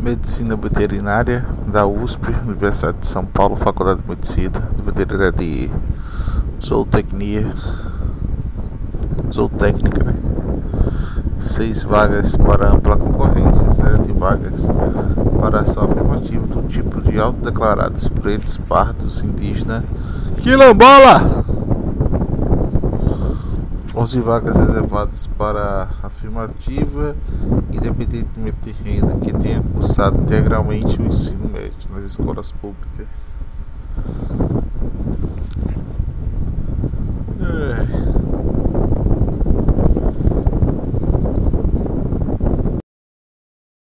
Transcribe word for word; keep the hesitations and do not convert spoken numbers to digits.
Medicina Veterinária da U S P, Universidade de São Paulo, Faculdade de Medicina, Veterinária de Zootecnia, Zootécnica, né? Seis vagas para ampla concorrência, sete vagas para ação afirmativa do tipo de autodeclarados pretos, pardos, indígena, quilombola. onze vagas reservadas para afirmativa, independentemente de renda, que tenha cursado integralmente o ensino médio nas escolas públicas. É.